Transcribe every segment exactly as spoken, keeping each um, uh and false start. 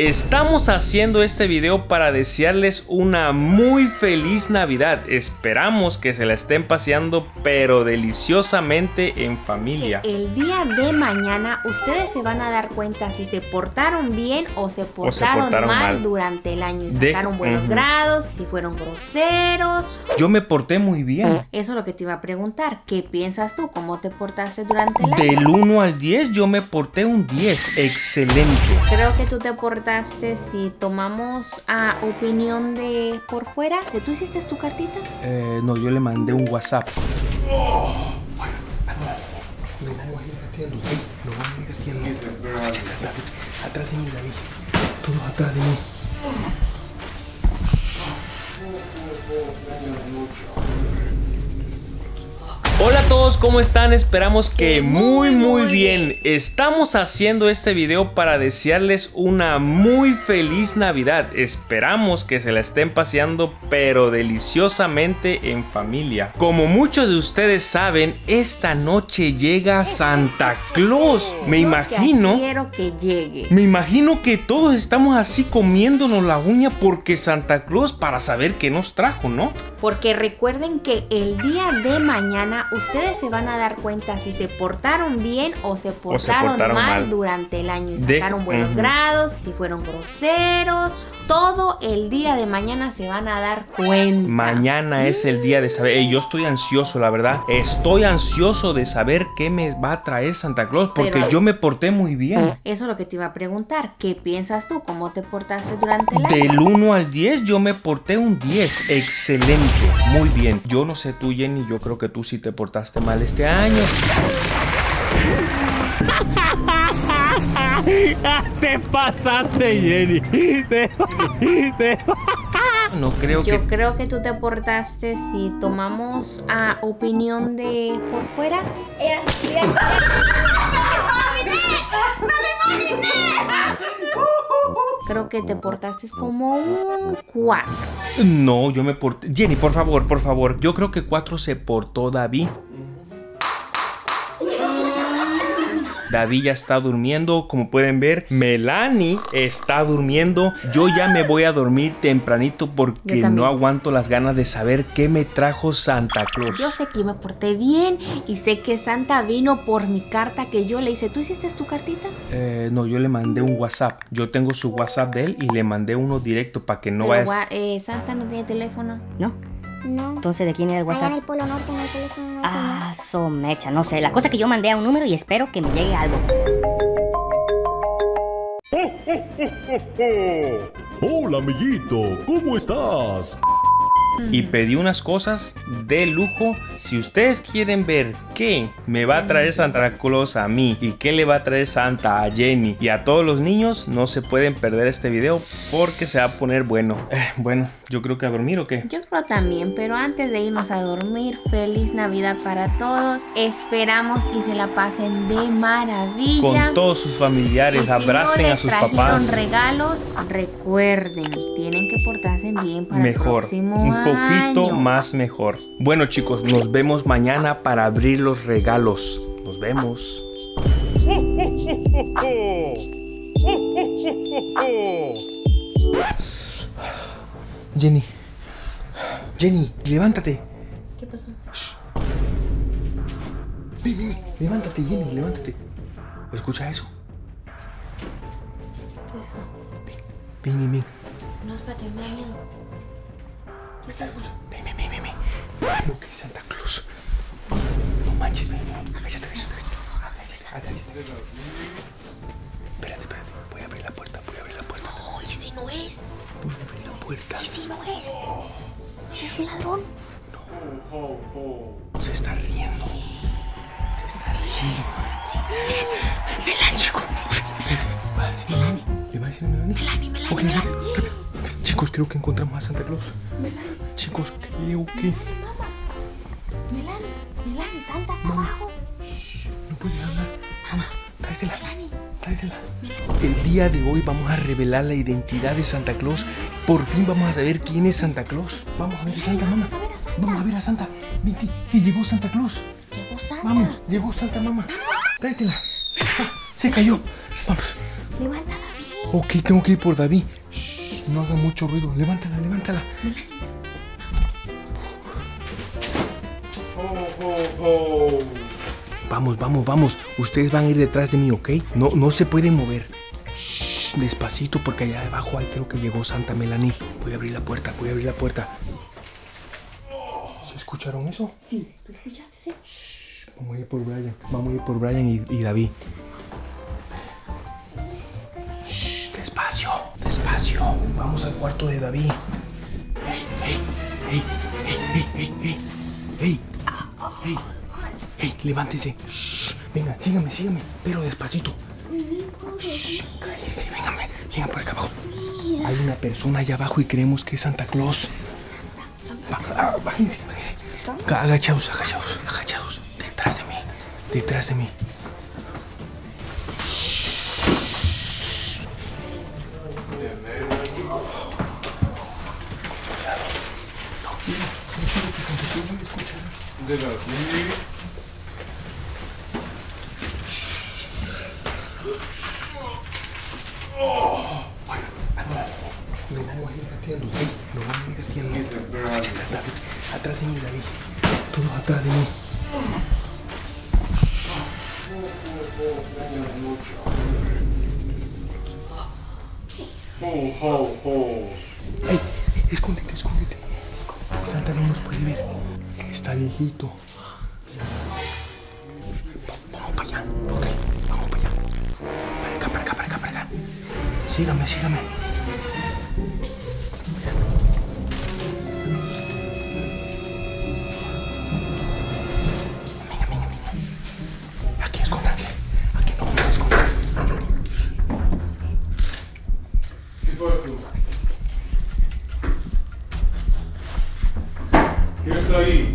Estamos haciendo este video para desearles una muy feliz Navidad. Esperamos que se la estén paseando pero deliciosamente en familia. El día de mañana ustedes se van a dar cuenta si se portaron bien o se portaron, o se portaron mal, mal durante el año. Si sacaron buenos uh-huh. grados, si fueron groseros. Yo me porté muy bien. Eso es lo que te iba a preguntar. ¿Qué piensas tú? ¿Cómo te portaste durante el año? Del uno al diez yo me porté un diez. Excelente. Creo que tú te portaste, si tomamos a opinión de por fuera. ¿Tú hiciste tu cartita? Eh, no, yo le mandé un WhatsApp. Oh. Atrás de mí, David. Todos atrás de mí. Hola a todos, ¿cómo están? Esperamos que muy muy bien. Estamos haciendo este video para desearles una muy feliz Navidad. Esperamos que se la estén paseando pero deliciosamente en familia. Como muchos de ustedes saben, esta noche llega Santa Claus. Me imagino... Quiero que llegue. Me imagino que todos estamos así comiéndonos la uña porque Santa Claus, para saber qué nos trajo, ¿no? Porque recuerden que el día de mañana ustedes se van a dar cuenta si se portaron bien o se portaron, o se portaron mal, mal durante el año. Si sacaron buenos uh-huh. grados, si fueron groseros. Todo el día de mañana se van a dar cuenta. Mañana es el día de saber. Hey, yo estoy ansioso, la verdad. Estoy ansioso de saber qué me va a traer Santa Claus porque Pero, yo me porté muy bien. Eso es lo que te iba a preguntar. ¿Qué piensas tú? ¿Cómo te portaste durante el año? Del uno al diez yo me porté un diez. Excelente. Muy bien. Yo no sé tú, Jenny. Yo creo que tú sí te portaste mal este año. Te pasaste, Jenny. Te... Te... No creo Yo que... creo que tú te portaste, si tomamos a opinión de por fuera. Creo que te portaste como un cuatro. No, yo me porté... Jenny, por favor, por favor. Yo creo que cuatro se portó David. David ya está durmiendo, como pueden ver. Melanie está durmiendo. Yo ya me voy a dormir tempranito porque no aguanto las ganas de saber qué me trajo Santa Claus. Yo sé que yo me porté bien y sé que Santa vino por mi carta que yo le hice. ¿Tú hiciste tu cartita? Eh, no, yo le mandé un WhatsApp. Yo tengo su WhatsApp de él y le mandé uno directo para que no Pero, vayas... Eh, ¿Santa no tiene teléfono? No. No. Entonces, ¿de quién era el WhatsApp? Allá en el Polo Norte, en el teléfono. No ah, so mecha, no sé. La cosa es que yo mandé a un número y espero que me llegue algo. ¡Oh, oh, oh, oh, oh! Hola, amiguito, ¿cómo estás? Y pedí unas cosas de lujo. Si ustedes quieren ver qué me va a traer Santa Claus a mí y qué le va a traer Santa a Jenny y a todos los niños, no se pueden perder este video porque se va a poner bueno. Eh, bueno, yo creo que a dormir ¿o qué? Yo creo también, pero antes de irnos a dormir, feliz Navidad para todos. Esperamos y se la pasen de maravilla. Con todos sus familiares, si abracen no a sus papás. regalos, recuerden, tienen que portarse bien para mejor, el próximo un año. poquito más mejor. Bueno chicos, nos vemos mañana para abrir los regalos. Nos vemos. Jenny, Jenny, levántate. ¿Qué pasó? Ven, ven, levántate, Jenny, levántate. ¿Escuchas eso? ¿Qué es eso? Ven, ven, ven. No, espérate, me da miedo. ¿Qué es eso? Ven, ven, ven, ven, ven. Creo que es Santa Claus. No manches, ven, ven. Cállate, cállate, cállate. Espérate, espérate. Voy a abrir la puerta, voy a abrir la puerta. No, ¿y si no es? Voy a abrir la puerta. ¿Y si no es? ¿Si es un ladrón? No. Se está riendo. Se está riendo. Melanie, chico. Melanie. ¿Le va a decir Melanie? Melanie, Melanie, okay, Melanie. Chicos, creo que encontramos a Santa Claus. Melanie. Chicos, creo que... Mamá. Melanie, Melanie, Santa está Mamá. abajo. Shh, no puede hablar. Mamá, tráetela. Melanie. Tráetela. El día de hoy vamos a revelar la identidad de Santa Claus. Por fin vamos a saber quién es Santa Claus. Vamos a ver a Santa, mamá. Vamos a ver a Santa. Vente, que llegó Santa Claus. Llegó Santa. Vamos, llegó Santa, mamá. Tráetela. Ah, se cayó. Vamos. Levanta, David. Ok, tengo que ir por David. Shh, no haga mucho ruido. Levántala, levántala. Oh, oh, oh. Vamos, vamos, vamos. Ustedes van a ir detrás de mí, ¿ok? No, no se pueden mover. Shh, despacito porque allá abajo ahí creo que llegó Santa Melanie. Voy a abrir la puerta, voy a abrir la puerta. ¿Se escucharon eso? Sí, ¿tú escuchaste eso? Shh, vamos a ir por Brian. Vamos a ir por Brian y, y David. Shh, despacio, despacio. Vamos al cuarto de David. Hey, hey, hey, hey, hey, hey, hey, hey, hey. Hey, levántese. Shh, venga, sígame, sígame. Pero despacito. Shh, cállese, véngame. Venga por acá abajo. Hay una persona allá abajo y creemos que es Santa Claus. Ah, bájense, bájense. Agachados, agachados, agachados. Detrás de mí. Detrás de mí. De la Oh, bueno, lo vamos a ir gateando, ¿sí? Lo vamos a ir gateando. Agáchate, David. Atrás de mí, David. Todos atrás de mí. Oh, oh, oh. Ey, escóndete, escóndete. Santa no nos puede ver. Está viejito. Vamos para allá, ok. Vamos para allá. Para acá, para acá, para acá, para acá. Sígame, sígame. Venga, venga, venga. Aquí escóndanse. Aquí no vamos a esconder. ¿Qué pasó? ¿Quién está ahí?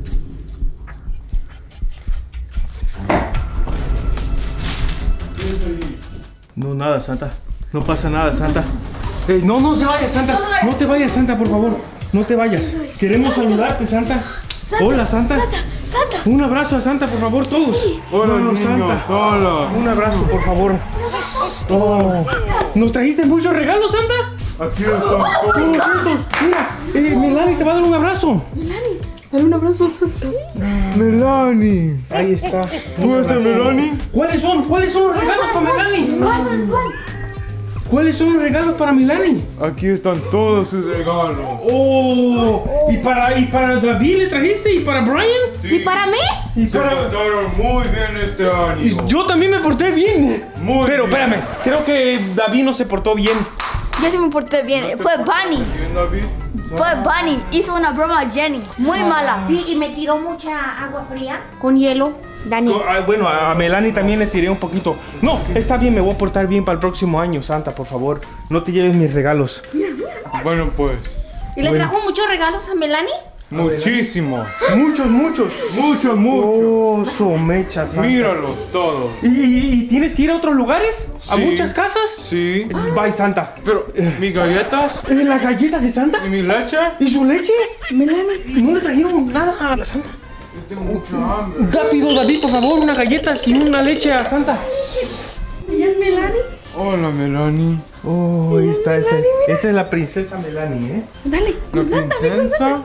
¿Quién está ahí? No, nada, Santa. No pasa nada, Santa. Eh, no, no se vaya, Santa. No te vayas, Santa, por favor. No te vayas. Queremos saludarte, Santa. Hola, Santa. Un abrazo a Santa, por favor, todos. Hola, no, no, niños, Santa. hola. Un abrazo, por favor. Oh. ¿Nos trajiste muchos regalos, Santa? Aquí están todos. Oh, cierto. Mira, eh, Melanie te va a dar un abrazo. Melanie, dale un abrazo a Santa. Melanie. Ahí está. ¿Tú eres el Melanie? ¿Cuáles son? ¿Cuáles son los regalos para Melanie? ¿Cuál? ¿Cuál? ¿Cuáles son los regalos para Melanie? Aquí están todos sus regalos. Oh, ¿y para, y para David le trajiste? ¿Y para Brian? ¿Y para mí? Y Se para... portaron muy bien este año. Y yo también me porté bien. Muy Pero bien. espérame, creo que David no se portó bien. Yo sí me porté bien. Fue Bunny. ¿Quién, David? Fue Bunny. Hizo una broma a Jenny. Muy mala. Sí, y me tiró mucha agua fría con hielo. Daniel. Ah, bueno, a Melanie también le tiré un poquito. No, está bien, me voy a portar bien para el próximo año, Santa, por favor. No te lleves mis regalos. Bueno, pues. ¿Y le Bueno. trajo muchos regalos a Melanie? Muchísimos. Muchos, muchos. Muchos, muchos. Oh, somecha, Santa. Míralos todos. ¿Y, y, y tienes que ir a otros lugares? ¿A Sí. muchas casas? Sí. Bye, Santa. Pero, ¿mis galletas? ¿Es la galleta de Santa? ¿Y mi leche? ¿Y su leche? Melanie. ¿No le trajeron nada a la Santa? Yo tengo mucha hambre. Rápido, David, por favor, unas galletas y una leche a Santa. ¿Ella es Melanie? Hola, Melanie. Oh, ahí está, esa, esa es la princesa Melanie, ¿eh? Dale, ¿La con Santa, ve con princesa? Santa.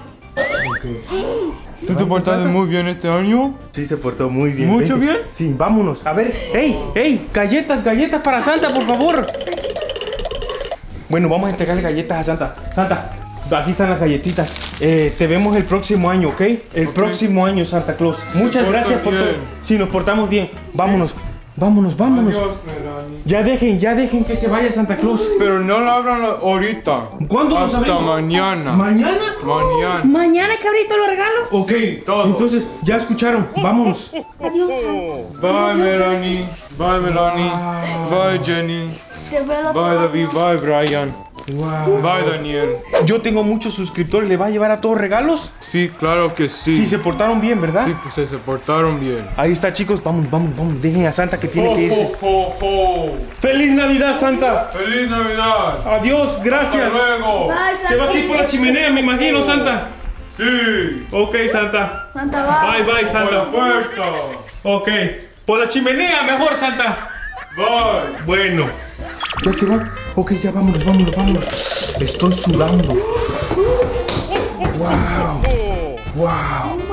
¿Tú te portaste muy bien este año? Sí, se portó muy bien. ¿Mucho Vente. bien? Sí, vámonos. A ver, ¡ey! ¡Ey! Galletas, galletas para Santa, por favor. Bueno, vamos a entregarle galletas a Santa. Santa, aquí están las galletitas. Eh, te vemos el próximo año, ¿ok? El Ok. próximo año, Santa Claus. Muchas porta gracias por todo. bien. Sí, nos portamos bien. Vámonos, vámonos, vámonos. Adiós, Melanie. Ya dejen, ya dejen que se vaya Santa Claus. Pero no lo abran ahorita. ¿Cuándo nos Hasta abrimos? mañana. ¿Mañana? Mañana. Mañana que abrí todos los regalos. Ok, todo. entonces ya escucharon. Vámonos. Adiós. Bye, Melanie. Bye, Melanie. Bye, Jenny. Bye, David. Bye, Brian. Wow. Bye, Daniel. Yo tengo muchos suscriptores. ¿Le va a llevar a todos regalos? Sí, claro que sí. Sí, se portaron bien, ¿verdad? Sí, pues se portaron bien. Ahí está, chicos. Vamos, vamos, vamos. Dejen a Santa que tiene que irse. Ho, ho, ho. ¡Feliz Navidad, Santa! ¡Feliz Navidad! Adiós, gracias. ¡Hasta luego! Te vas a ir por la chimenea, me imagino, Santa. ¡Sí! Ok, Santa. Santa va. Bye, bye, ¡Por la Santa. puerta! Ok. Por la chimenea, mejor, Santa. Bye. Bueno. ¿Ya se va? Ok, ya vámonos, vámonos, vámonos. Estoy sudando. Wow. Wow.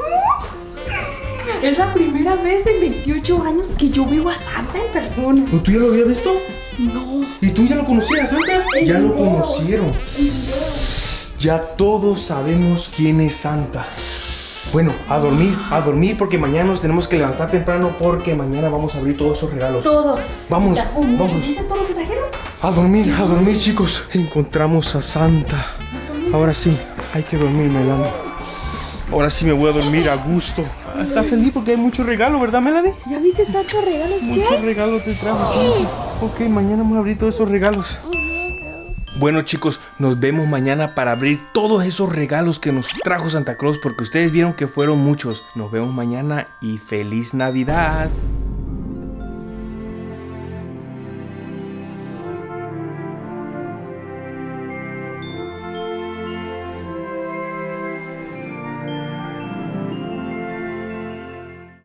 Es la primera vez en veintiocho años que yo veo a Santa en persona. ¿Tú ya lo habías visto? No. ¿Y tú ya lo conocías, Santa? Ya lo conocieron. Ya todos sabemos quién es Santa. Bueno, a dormir, a dormir porque mañana nos tenemos que levantar temprano porque mañana vamos a abrir todos esos regalos. Todos. Vamos, vamos. ¿Viste todo lo que trajeron? A dormir, a dormir, chicos. Encontramos a Santa. Ahora sí, hay que dormir, Melanie. Ahora sí me voy a dormir a gusto. Está feliz porque hay muchos regalos, ¿verdad, Melanie? ¿Ya viste tantos regalos? Muchos regalos te trajo Santa. Ok, mañana vamos a abrir todos esos regalos. Bueno, chicos, nos vemos mañana para abrir todos esos regalos que nos trajo Santa Claus porque ustedes vieron que fueron muchos. Nos vemos mañana y ¡feliz Navidad!